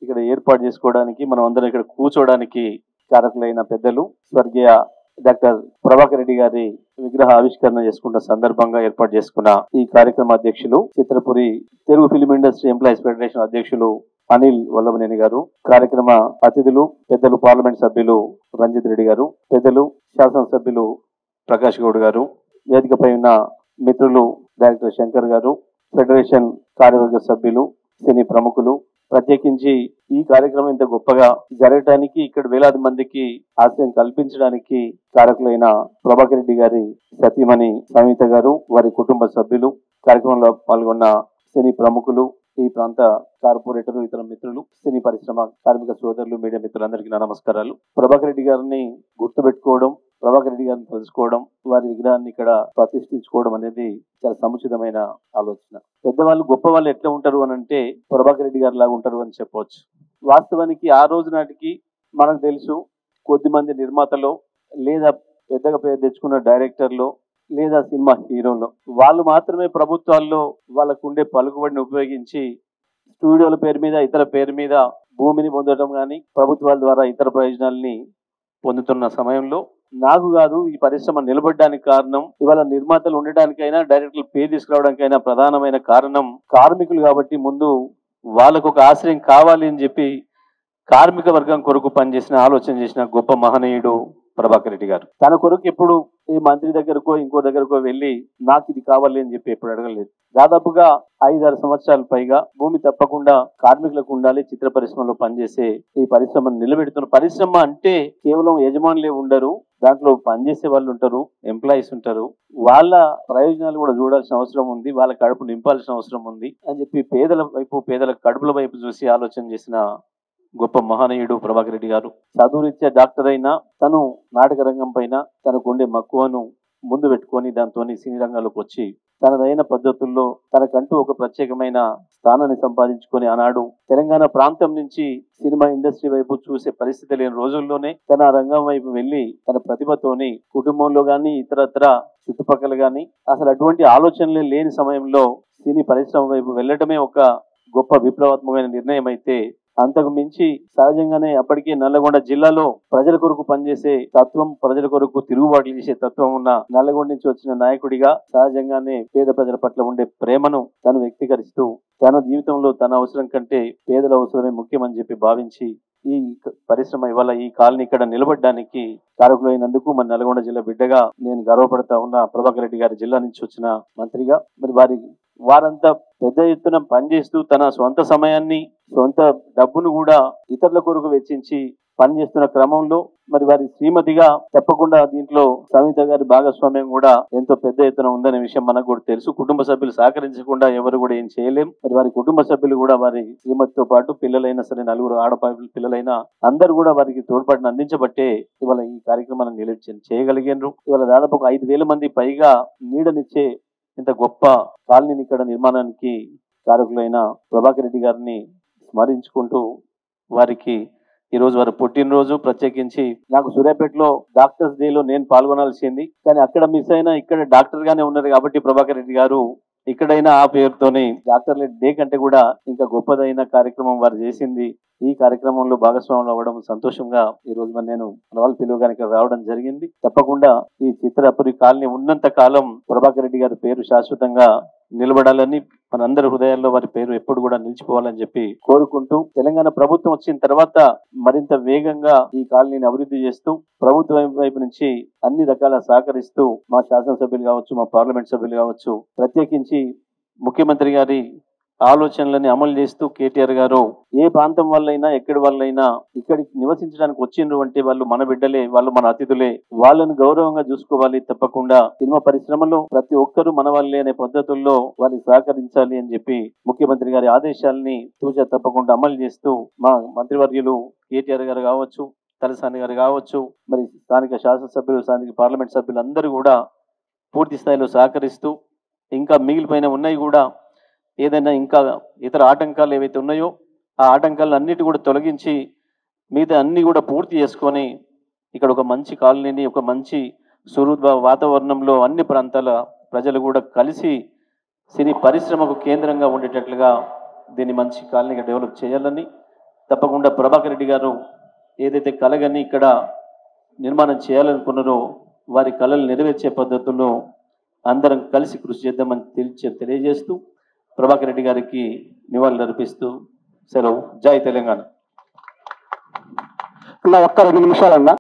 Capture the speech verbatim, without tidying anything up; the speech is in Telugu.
ఇక్కడ ఏర్పాటు చేసుకోవడానికి, మనం అందరం ఇక్కడ కూర్చోవడానికి కారకులైన పెద్దలు స్వర్గీయ డాక్టర్ ప్రభాకర్ రెడ్డి గారి విగ్రహ ఆవిష్కరణ చేసుకున్న సందర్భంగా ఏర్పాటు చేసుకున్న ఈ కార్యక్రమ అధ్యక్షులు, Chitrapuri Telugu film industry employees federation అధ్యక్షులు అనిల్ వల్లభనేని గారు, కార్యక్రమ అతిథులు పెద్దలు పార్లమెంట్ సభ్యులు రంజిత్ రెడ్డి గారు, పెద్దలు శాసనసభ్యులు ప్రకాష్ గౌడ్ గారు, వేదికపై ఉన్న మిత్రులు డైరెక్టర్ శంకర్ గారు, ఫెడరేషన్ కార్యవర్గ సభ్యులు, సినీ ప్రముఖులు, ప్రత్యేకించి ఈ కార్యక్రమం ఇంత గొప్పగా జరగడానికి, ఇక్కడ వేలాది మందికి ఆశ్రయం కల్పించడానికి కారకులైన ప్రభాకర్ రెడ్డి గారి సతీమణి సమిత గారు, వారి కుటుంబ సభ్యులు, కార్యక్రమంలో పాల్గొన్న సినీ ప్రముఖులు, ఈ ప్రాంత కార్పొరేటర్లు, ఇతర మిత్రులు, సినీ పరిశ్రమ కార్మిక సోదరులు, మీడియా మిత్రులందరికీ నా నమస్కారాలు. ప్రభాకర్ రెడ్డి గారిని గుర్తుపెట్టుకోవడం, ప్రభాకర్ రెడ్డి గారిని తెలుసుకోవడం, వారి విగ్రహాన్ని ఇక్కడ ప్రతిష్ఠించుకోవడం అనేది చాలా సముచితమైన ఆలోచన. పెద్దవాళ్ళు గొప్ప వాళ్ళు ఎట్లా ఉంటారు అని అంటే ప్రభాకర్ రెడ్డి గారి లాగా ఉంటారు అని చెప్పవచ్చు. వాస్తవానికి ఆ రోజు నాటికి మనకు తెలుసు, కొద్దిమంది నిర్మాతలు లేదా పెద్దగా పేరు తెచ్చుకున్న డైరెక్టర్లు లేదా సినిమా హీరోలు వాళ్ళు మాత్రమే ప్రభుత్వాల్లో వాళ్ళకు ఉండే పలుకుబడిని ఉపయోగించి స్టూడియోల పేరు మీద, ఇతర పేరు మీద భూమిని పొందడం కానీ ప్రభుత్వాల ద్వారా ఇతర ప్రయోజనాల్ని పొందుతున్న సమయంలో నాకు కాదు, ఈ పరిశ్రమ నిలబడడానికి కారణం, ఇవాళ నిర్మాతలు ఉండడానికైనా డైరెక్టర్లు పేరు తీసుకురావడానికైనా ప్రధానమైన కారణం కార్మికులు. కాబట్టి ముందు వాళ్ళకు ఒక ఆశ్రయం కావాలి అని చెప్పి కార్మిక వర్గం కొరకు పనిచేసిన, ఆలోచన చేసిన గొప్ప మహనీయుడు ప్రభాకర్ రెడ్డి గారు. తన కొరకు ఎప్పుడు ఈ మంత్రి దగ్గరకో ఇంకో దగ్గరకో వెళ్ళి నాకు ఇది కావాలి అని చెప్పి ఎప్పుడు అడగలేదు. దాదాపుగా ఐదారు సంవత్సరాల పైగా భూమి తప్పకుండా కార్మికులకు ఉండాలి, చిత్ర పరిశ్రమలో పనిచేసే ఈ పరిశ్రమను నిలబెడుతున్న పరిశ్రమ అంటే కేవలం యజమానులే ఉండరు, దాంట్లో పనిచేసే వాళ్ళు ఉంటారు, ఎంప్లాయీస్ ఉంటారు. వాళ్ళ ప్రయోజనాలు కూడా చూడాల్సిన అవసరం ఉంది, వాళ్ళ కడుపు నింపాల్సిన అవసరం ఉంది అని చెప్పి పేదల వైపు, పేదల కడుపుల వైపు చూసి ఆలోచన చేసిన గొప్ప మహనీయుడు ప్రభాకర్ రెడ్డి గారు. చదువురీత్యా డాక్టర్ అయినా తను నాటక రంగం పైన తనకుండే మక్కువను ముందు పెట్టుకొని దాంతో సినీ రంగంలోకి వచ్చి తనదైన పద్ధతుల్లో తనకంటూ ఒక ప్రత్యేకమైన స్థానాన్ని సంపాదించుకొని ఆనాడు తెలంగాణ ప్రాంతం నుంచి సినిమా ఇండస్ట్రీ వైపు చూసే పరిస్థితి లేని రోజుల్లోనే తన రంగం వైపు వెళ్ళి తన ప్రతిభతోని కుటుంబంలో కానీ ఇతరత్ర చుట్టుపక్కల కానీ అసలు అటువంటి ఆలోచనలే లేని సమయంలో సినీ పరిశ్రమ వైపు వెళ్ళటమే ఒక గొప్ప విప్లవాత్మకమైన నిర్ణయం అయితే, అంతకు మించి సహజంగానే అప్పటికే నల్లగొండ జిల్లాలో ప్రజల కొరకు పనిచేసే తత్వం, ప్రజల కొరకు తిరుగుబాట్లు చేసే తత్వం ఉన్న నల్లగొండ నుంచి వచ్చిన నాయకుడిగా సహజంగానే పేద ప్రజల పట్ల ఉండే ప్రేమను తను వ్యక్తీకరిస్తూ తన జీవితంలో తన అవసరం కంటే పేదల అవసరమే ముఖ్యమని చెప్పి భావించి ఈ పరిశ్రమ ఇవాళ ఈ కాలనీ ఇక్కడ నిలబడడానికి కారకులైనందుకు మన నల్గొండ జిల్లా బిడ్డగా నేను గర్వపడతా ఉన్న ప్రభాకర్ రెడ్డి గారి జిల్లా నుంచి వచ్చిన మంత్రిగా మరి వారి వారంతా పెద్ద ఎత్తున పనిచేస్తూ తన సొంత సమయాన్ని, సొంత డబ్బును కూడా ఇతరుల కొరకు వెచ్చించి పనిచేస్తున్న క్రమంలో మరి వారి శ్రీమతిగా తప్పకుండా దీంట్లో సమిత గారి భాగస్వామ్యం కూడా ఎంతో పెద్ద ఎత్తున ఉందనే విషయం మనకు కూడా తెలుసు. కుటుంబ సభ్యులు సహకరించకుండా ఎవరు కూడా ఏం చేయలేం. మరి వారి కుటుంబ సభ్యులు కూడా వారి శ్రీమతితో పాటు పిల్లలైనా సరే, నలుగురు ఆడపా పిల్లలైనా అందరూ కూడా వారికి తోడ్పాటును అందించబట్టే ఇవాళ ఈ కార్యక్రమాన్ని నిలిచి చేయగలిగారు. ఇవాళ దాదాపు ఒక ఐదు వేల మంది పైగా నీడనిచ్చే ఇంత గొప్ప కాలనీని ఇక్కడ నిర్మాణానికి కారకులైన ప్రభాకర్ రెడ్డి గారిని స్మరించుకుంటూ వారికి ఈరోజు వారి పుట్టినరోజు. ప్రత్యేకించి నాకు సూర్యాపేటలో డాక్టర్స్ డేలో నేను పాల్గొనాల్సింది, కానీ అక్కడ మిస్ అయినా ఇక్కడ డాక్టర్ గానే ఉన్నారు కాబట్టి ప్రభాకర్ రెడ్డి గారు ఇక్కడైనా ఆ పేరుతోని డాక్టర్ల డే కంటే కూడా ఇంకా గొప్పదైన కార్యక్రమం వారు చేసింది. ఈ కార్యక్రమంలో భాగస్వాములు అవ్వడం సంతోషంగా ఈ రోజు మరి నేను మన వాళ్ళు పిలువగానే ఇక్కడ రావడం జరిగింది. తప్పకుండా ఈ చిత్రపురి కాలనీ ఉన్నంత కాలం ప్రభాకర్ రెడ్డి గారి పేరు శాశ్వతంగా నిలబడాలని, మనందరి హృదయాల్లో వారి పేరు ఎప్పుడు కూడా నిలిచిపోవాలని చెప్పి కోరుకుంటూ, తెలంగాణ ప్రభుత్వం వచ్చిన తర్వాత మరింత వేగంగా ఈ కాలనీని అభివృద్ధి చేస్తూ ప్రభుత్వం వైపు నుంచి అన్ని రకాల సహకరిస్తూ మా శాసనసభ్యులు కావచ్చు, మా పార్లమెంట్ సభ్యులు కావచ్చు, ప్రత్యేకించి ముఖ్యమంత్రి గారి ఆలోచనలని అమలు చేస్తూ కేటీఆర్ గారు ఏ ప్రాంతం వాళ్ళైనా ఎక్కడి వాళ్ళైనా ఇక్కడికి నివసించడానికి వచ్చిండ్రు అంటే వాళ్ళు మన బిడ్డలే, వాళ్ళు మన అతిథులే, వాళ్ళని గౌరవంగా చూసుకోవాలి. తప్పకుండా సినిమా పరిశ్రమలో ప్రతి ఒక్కరూ మన వాళ్ళే అనే పద్ధతుల్లో వారికి సహకరించాలి అని చెప్పి ముఖ్యమంత్రి గారి ఆదేశాలని తూచా తప్పకుండా అమలు చేస్తూ మా మంత్రివర్యులు కేటీఆర్ గారు కావచ్చు, తలసాని గారు కావచ్చు, మరి స్థానిక శాసనసభ్యులు, స్థానిక పార్లమెంట్ సభ్యులు అందరూ కూడా పూర్తి స్థాయిలో సహకరిస్తూ ఇంకా మిగిలిపోయిన ఉన్నాయి కూడా ఏదైనా ఇంకా ఇతర ఆటంకాలు ఏవైతే ఉన్నాయో ఆ ఆటంకాలు అన్నిటి కూడా తొలగించి మిగతా అన్ని కూడా పూర్తి చేసుకొని ఇక్కడ ఒక మంచి కాలనీని, ఒక మంచి సుహృద్ వాతావరణంలో అన్ని ప్రాంతాల ప్రజలు కూడా కలిసి సినీ పరిశ్రమకు కేంద్రంగా ఉండేటట్లుగా దీన్ని మంచి కాలనీగా డెవలప్ చేయాలని, తప్పకుండా ప్రభాకర్ రెడ్డి గారు ఏదైతే కలగని ఇక్కడ నిర్మాణం చేయాలనుకున్నారో వారి కళలు నెరవేర్చే పద్ధతుల్లో అందరం కలిసి కృషి చేద్దామని తెలియ తెలియజేస్తూ ప్రభాకర్ రెడ్డి గారికి నివాళులు అర్పిస్తూ సెలవు. జై తెలంగాణ. ఒక్క రెండు నిమిషాలన్నా